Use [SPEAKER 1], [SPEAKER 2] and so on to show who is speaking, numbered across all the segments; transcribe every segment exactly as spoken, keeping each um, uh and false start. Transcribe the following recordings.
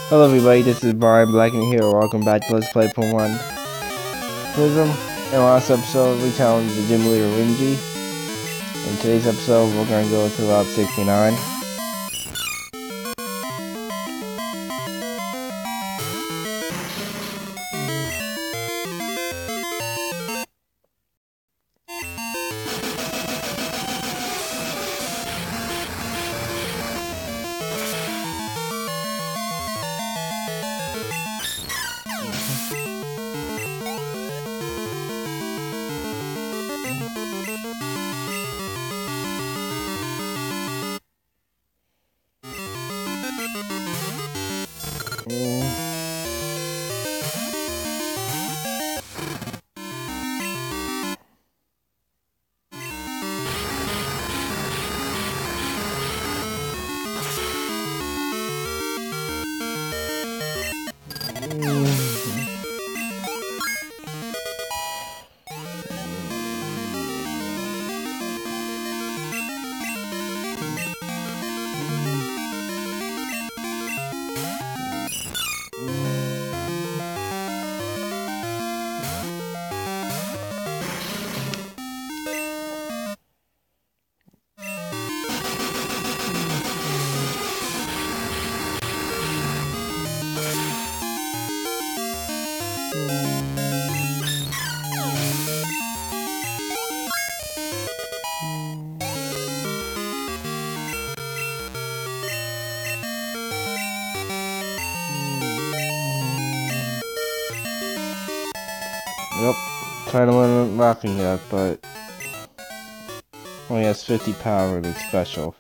[SPEAKER 1] Hello everybody, this is Brian Black and here. Welcome back to Let's Play Pokemon Prism. In last episode, we challenged the gym leader Ringy. In today's episode, we're going to go to Route sixty-nine. Yep, kind of unlocking that, but only has fifty power and it's special.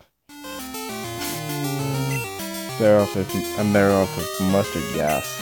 [SPEAKER 1] Better off if it, I'm better off with mustard gas.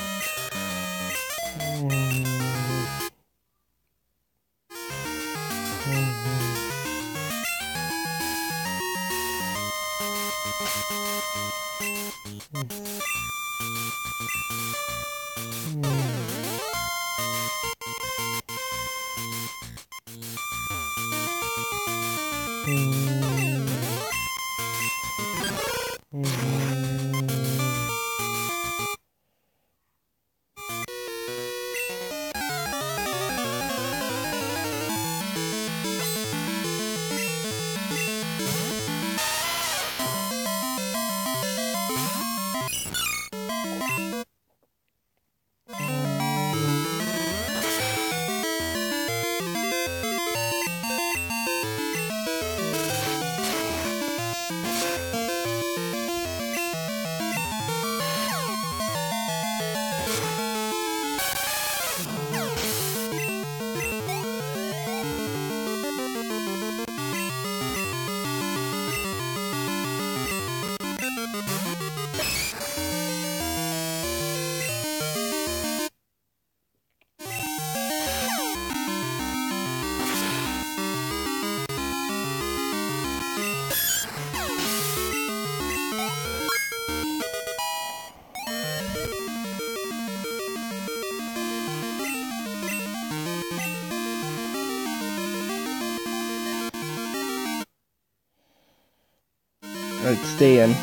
[SPEAKER 1] Alright, stay in.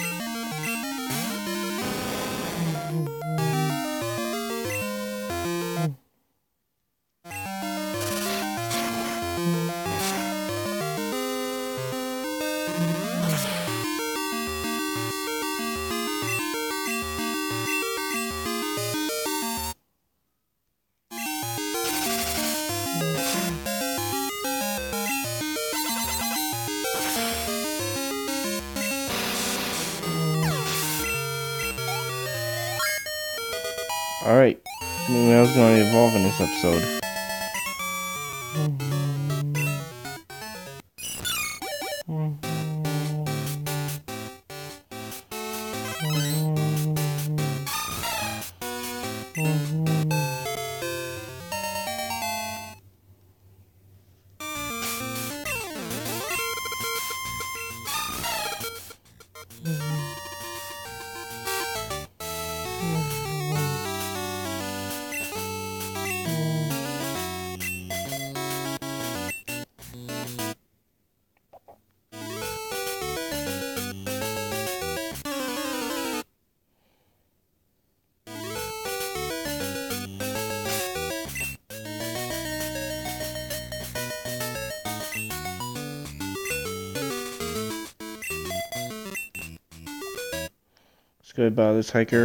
[SPEAKER 1] Alright, maybe I was going to evolve in this episode. Let's go about this hiker.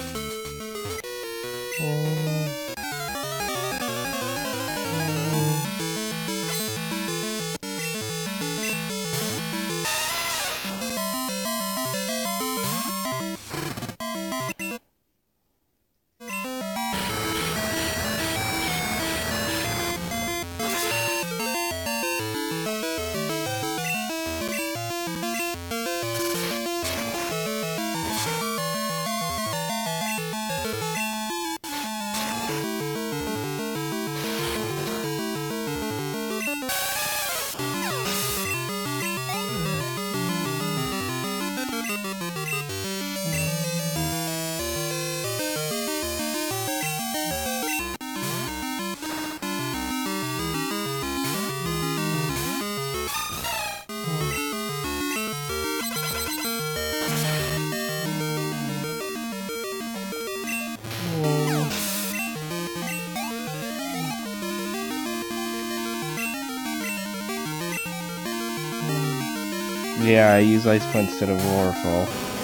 [SPEAKER 1] Yeah, I use Ice Punch instead of Waterfall.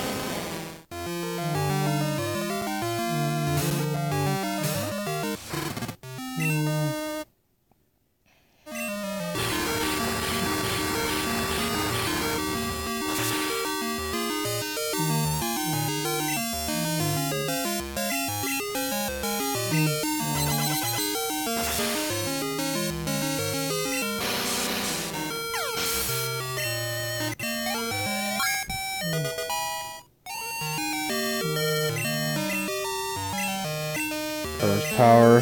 [SPEAKER 1] Burst power.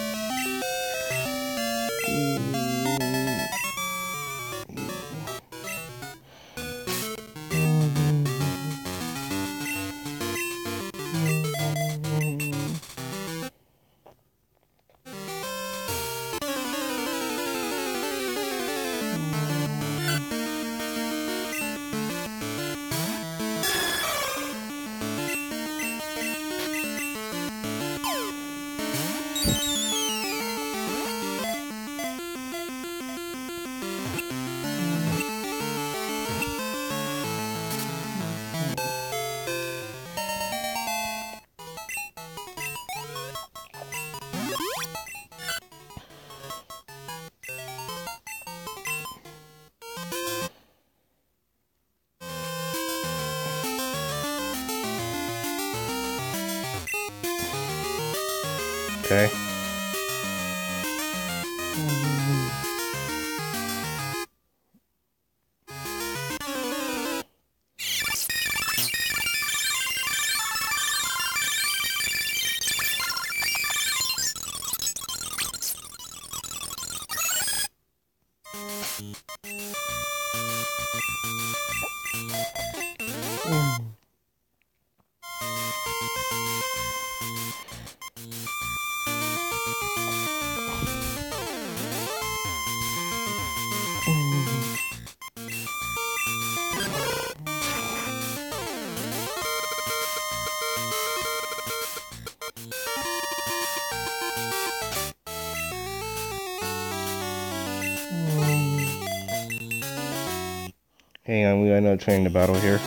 [SPEAKER 1] Okay. Hang on, we got another train to battle here.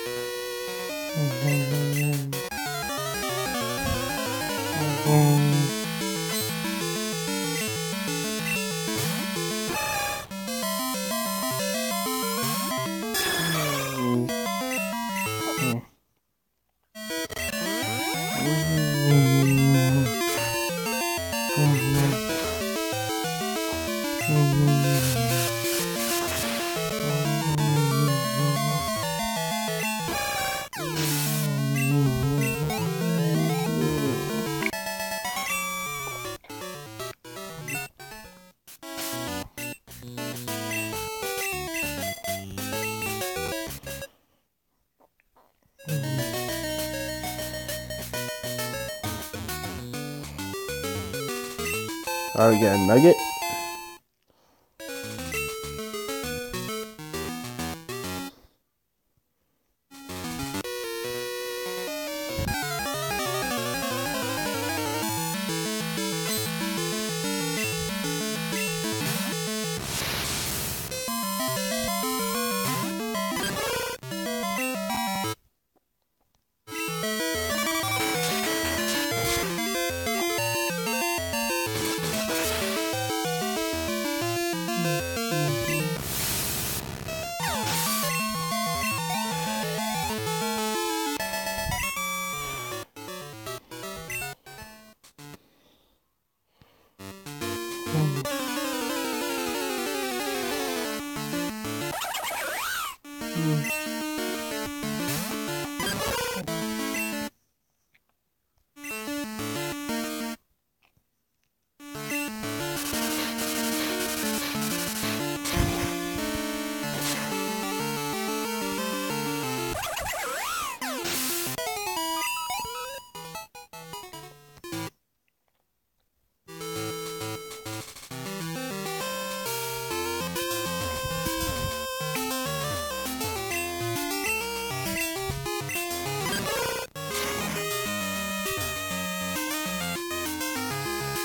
[SPEAKER 1] Alright, we got a nugget.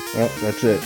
[SPEAKER 1] Well, that's it.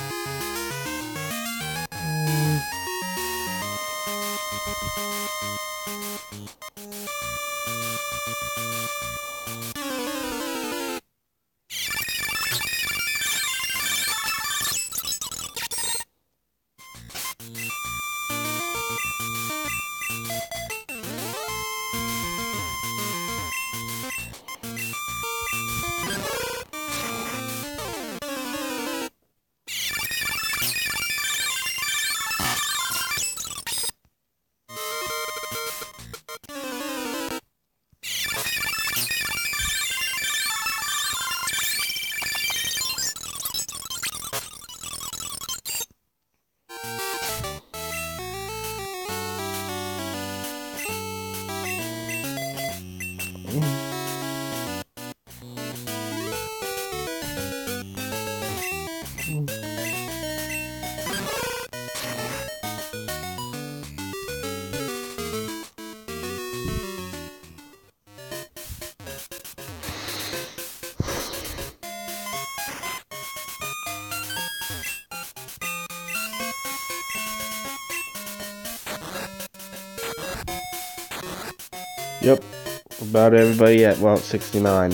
[SPEAKER 1] Yep, about everybody at Route sixty-nine.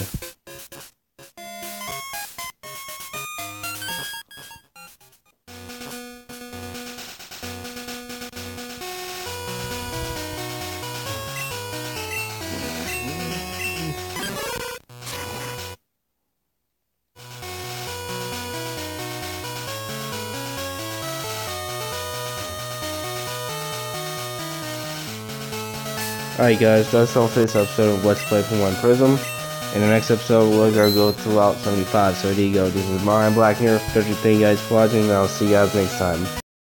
[SPEAKER 1] Alright guys, that's all for this episode of Let's Play from one Prism. In the next episode, we're going to go to Route seventy-five. So there you go. This is Brian Black here. Thank you guys for watching, and I'll see you guys next time.